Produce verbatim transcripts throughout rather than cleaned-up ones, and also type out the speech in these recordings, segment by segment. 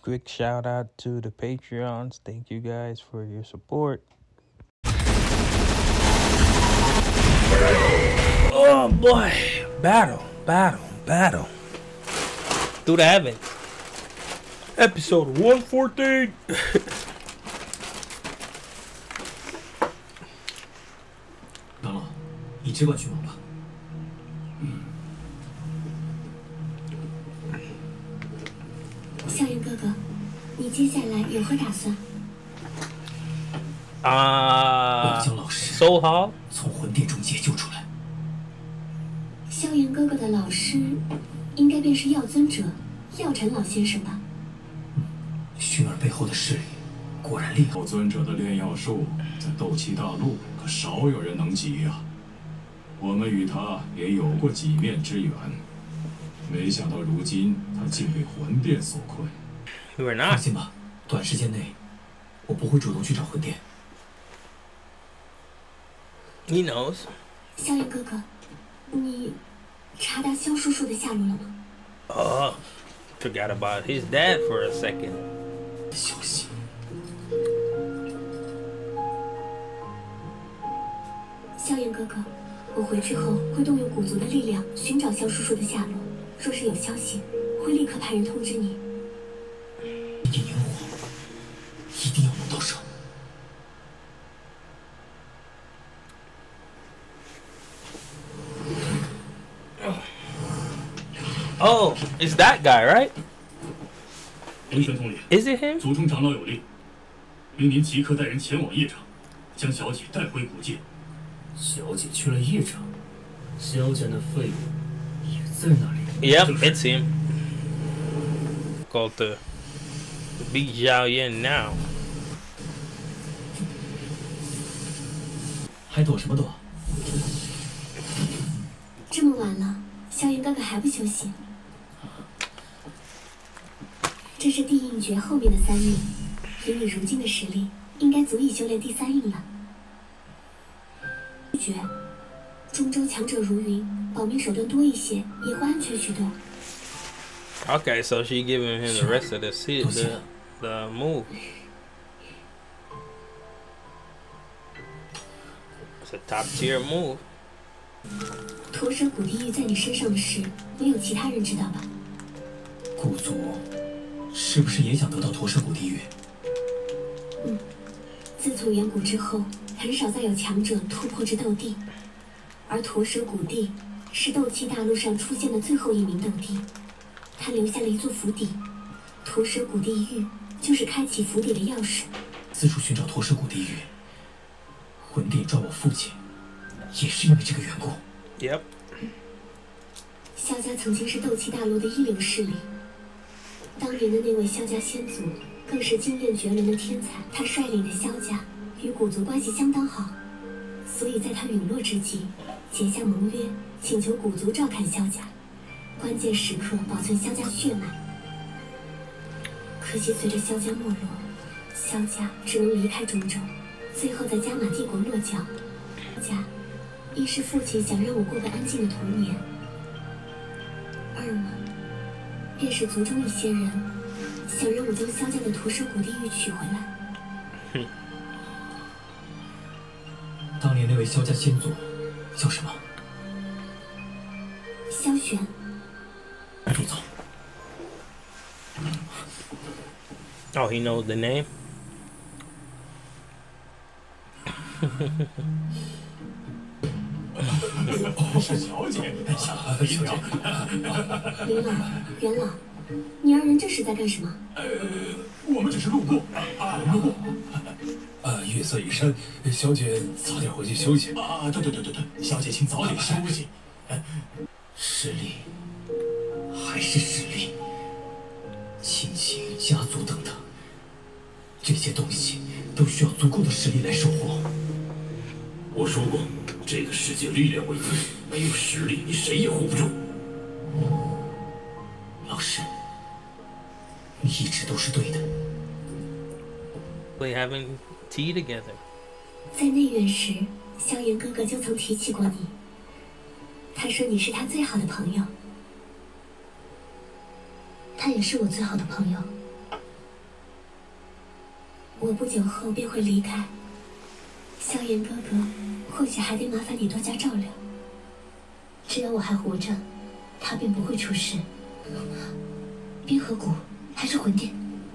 quick shout out to the Patreons. Thank you guys for your support. Oh boy, battle, battle, battle. Through the heavens. Episode one fourteen. 长老，你只管去忙吧。嗯。 萧炎哥哥，你接下来有何打算？ 啊， 我要将老师收好， 从魂殿中解救出来。 萧炎哥哥的老师，应该便是药尊者药尘老先生吧？ 薰儿背后的势力果然厉害。 药尊者的炼药术在斗气大陆可少有人能及呀、啊。我们与他也有过几面之缘，没想到如今他竟被魂殿所困。 放心吧，短时间内我不会主动去找魂殿。 He knows. 萧炎哥哥，你查达萧叔叔的下落了吗？ Oh, forgot about his dad for a second. 消息。 萧炎哥哥，我回去后会动用古族的力量寻找萧叔叔的下落，若是有消息，会立刻派人通知你。 一定赢我，一定要弄到手。 Oh, it's that guy, right? 龙玄统领 Is it him? 族中长老有令，命您即刻带人前往邺城，将小姐带回古界。 小姐去了邺城，萧家的废物也在那里。 Yep, it's him. Go to beat Zhao Yan now. 还躲什么躲？ 这么晚了，萧炎哥哥还不休息？这是地印诀后面的三印，以你如今的实力，应该足以修炼第三印了。诀，中州强者如云，保命手段多一些，也会安全许多。 Okay, so she giving him the rest of the seat, the the move. It's a top tier move. 驼蛇谷地狱在你身上的事，没有其他人知道吧？ 古族是不是也想得到驼蛇谷地狱？ 嗯，自从远古之后，很少再有强者突破至斗帝，而驼蛇谷地是斗气大陆上出现的最后一名斗帝，他留下了一座府邸，驼蛇谷地狱就是开启府邸的钥匙。 四处寻找驼蛇谷地狱，魂殿抓我父亲，也是因为这个缘故。 Yep. 萧家曾经是斗气大陆的一流势力，当年的那位萧家先祖更是经验绝伦的天才，他率领的萧家与古族关系相当好，所以在他陨落之际，结下盟约，请求古族照看萧家，关键时刻保存萧家血脉。可惜随着萧家没落，萧家只能离开中州，最后在加玛帝国落脚。萧家一是父亲想让我过个安静的童年，二嘛，便是族中一些人想让我将萧家的驼蛇谷地狱取回来。 当年那位萧家先祖叫什么？ 萧玄。 主走。 Oh, he knows the name. 是小姐，小姐。 林老、元老，你二人这是在干什么？ 呃，我们只是路过啊，路过。 呃，月色已深，小姐早点回去休息。 啊，对对对对对，小姐请早点休息。 实力还是实力，亲情、家族等等，这些东西都需要足够的实力来收获。 我说过，这个世界力量为尊，没有实力，你谁也护不住。 老师，你一直都是对的。 They having tea together. 在内院时，萧炎哥哥就曾提起过你。他说你是他最好的朋友，他也是我最好的朋友。 我不久后便会离开。萧炎哥哥，或许还得麻烦你多加照料。只要我还活着，他便不会出事。冰河谷还是魂殿？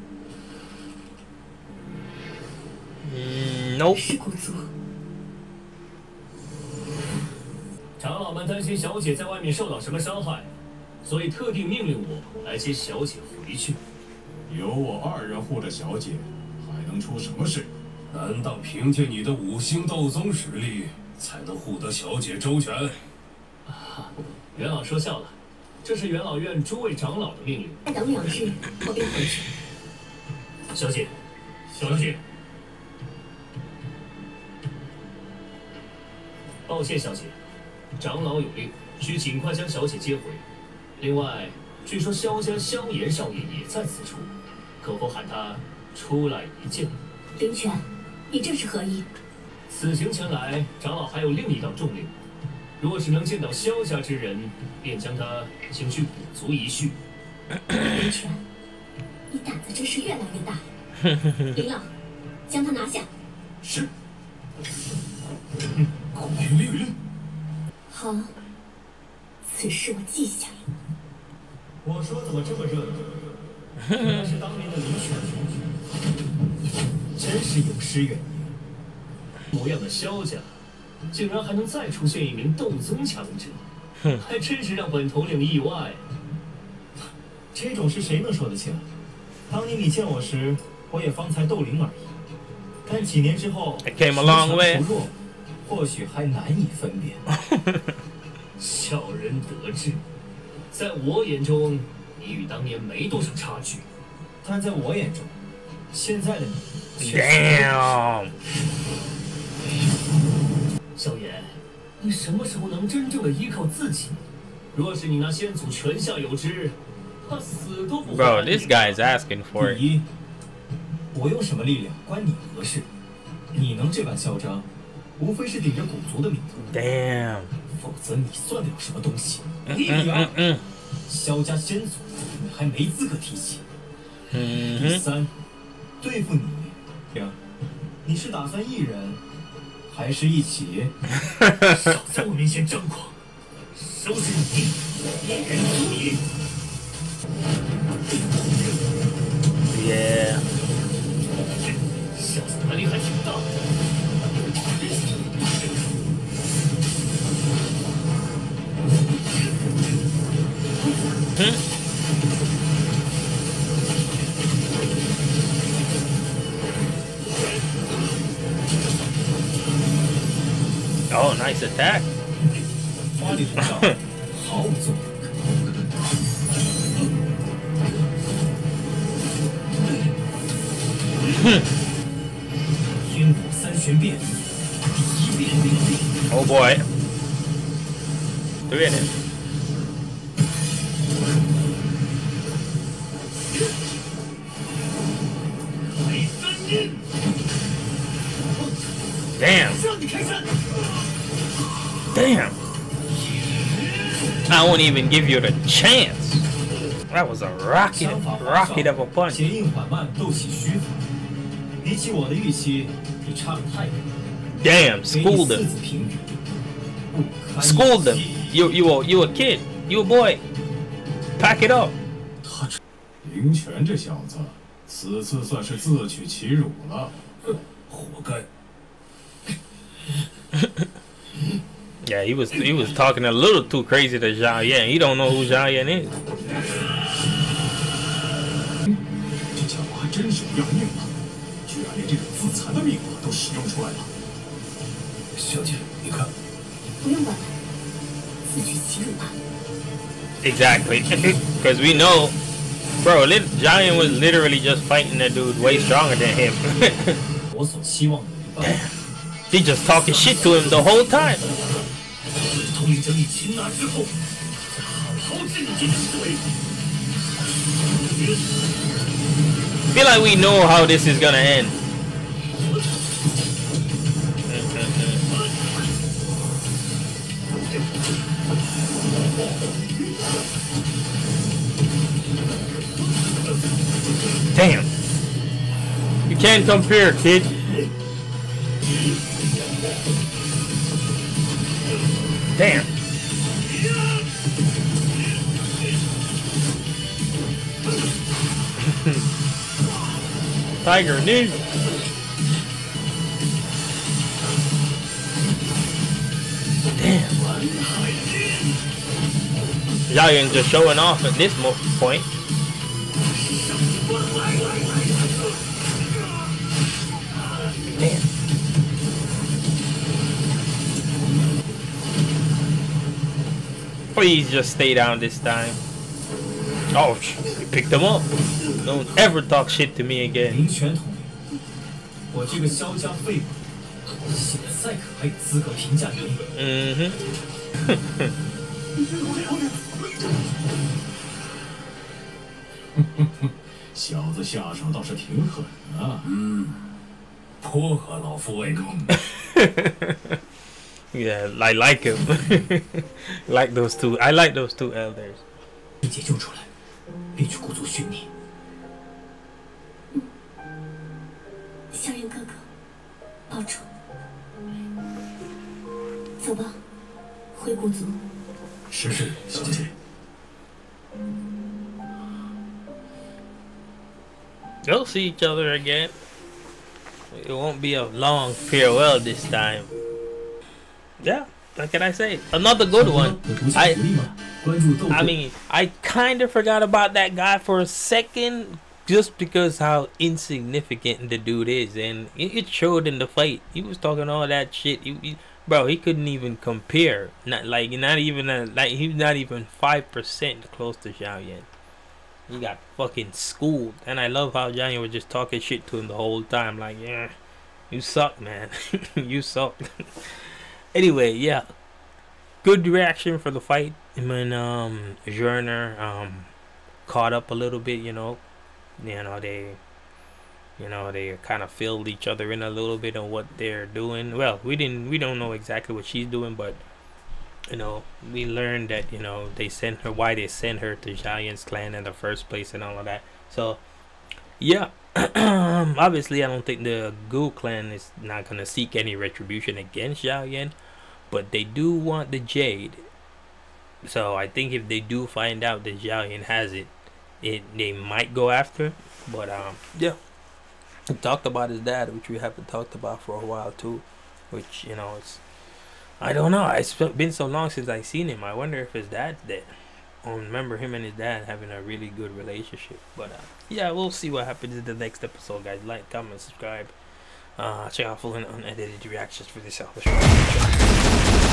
嗯 ，no。 是古族。 长老们担心小姐在外面受到什么伤害，所以特地命令我来接小姐回去。 有我二人护着小姐，还能出什么事？ 难道凭借你的五星斗宗实力，才能护得小姐周全？ 啊，元老说笑了，这是元老院诸位长老的命令。 再等两日，我便回去。 小姐，小姐，抱歉，小姐，长老有令，需尽快将小姐接回。另外，据说萧家萧炎少爷也在此处，可否喊他出来一见？ 林泉，你这是何意？ 此行前来，长老还有另一道重令，若是能见到萧家之人，便将他请去古族一叙。 林泉，你胆子真是越来越大。林老，将他拿下。 是。古云令令。 好，此事我记下了。 我说怎么这么热闹？原来是当年的林泉同学，真是有失远迎。模样的萧家，竟然还能再出现一名斗宗强者，还真是让本统领意外。这种事谁能说得清？当年你见我时，我也方才斗灵而已。但几年之后， I came a long way. 或许还难以分辨。小人得志，在我眼中，你与当年没多少差距，但在我眼中，现在的你却是 Damn. 萧炎，你什么时候能真正的依靠自己？若是你那先祖泉下有知，他死都不会。 Bro, this guy's asking for 第 it. 一，我用什么力量关你何事？你能这般嚣张，无非是顶着古族的名头。 Damn. 否则你算得了什么东西？ 嗯你女儿， 嗯萧家先祖，你还没资格提起。 嗯第三，对付你，呀，你是打算一人，还是一起？少在我面前张狂，收拾你，一人足矣。 Yeah. 小子胆力还挺大。 Hmm? Oh, nice attack. 花里胡哨，毫无作用。阴火三玄变，一变。 Oh boy. Three in it. Damn. Damn. I won't even give you the chance. That was a rocket, rocket of a punch. 结印缓慢，斗气虚浮。比起我的预期，你差得太远。 Damn, schooled him. Schooled him. You, you, a, you a kid. You a boy. Pack it up. 林泉这小子，此次算是自取其辱了。 活该。 Yeah, he was he was talking a little too crazy to Zhao Yan. He don't know who Zhao Yan is. 这家伙还真是要命了，居然连这种自残的秘法都使用出来了。 小姐，你看， 不用管了，自取其辱吧。 Exactly, because we know, bro. Lit Zhao Yan was literally just fighting that dude way stronger than him. 我所希望的一半。 He just talking shit to him the whole time. 统领将你擒拿之后，再好好治你这个思维。 Feel like we know how this is gonna end. Damn. He can't compare, kid. Damn. Tiger knee. Damn. Giant just showing off at this point. Damn. Please just stay down this time. Oh, you picked him up. Don't ever talk shit to me again. 林泉统领，我这个萧家废物，现在可还有资格评价你？ 嗯哼。 小子下手倒是挺狠啊。 嗯，颇合老夫胃口。 Yeah, I like him. Like those two. I like those two elders. 被解救出来，便去鼓足训练。 萧炎哥哥，保重。走吧，回古族。 是是，小姐。 They'll see each other again. It won't be a long farewell this time. Yeah, what can I say? Another good one. I, I mean, I kind of forgot about that guy for a second just because how insignificant the dude is. And it showed in the fight. He was talking all that shit. He, he, bro, he couldn't even compare. Not like, not even, a, like, he's not even five percent close to Xiao Yan. He got fucking schooled. And I love how Johnny was just talking shit to him the whole time. Like, yeah, you suck, man. You suck. Anyway, yeah. Good reaction for the fight. Him and um, Zhurner um, caught up a little bit, you know. You know, they... You know, they kind of filled each other in a little bit on what they're doing. Well, we didn't... We don't know exactly what she's doing, but... You know, we learned that, you know, they sent her, why they sent her to Xiao Yan's clan in the first place and all of that. So, yeah. Obviously, I don't think the Gu clan is not going to seek any retribution against Xiao Yan. But they do want the Jade. So, I think if they do find out that Xiao Yan has it, it they might go after it. But, um, yeah. We talked about his dad, which we haven't talked about for a while, too. Which, you know, it's... I don't know. It's been so long since I seen him. I wonder if his dad's dead. I remember him and his dad having a really good relationship. But uh, yeah, we'll see what happens in the next episode, guys. Like, comment, subscribe. Uh, check out full and unedited reactions for this episode.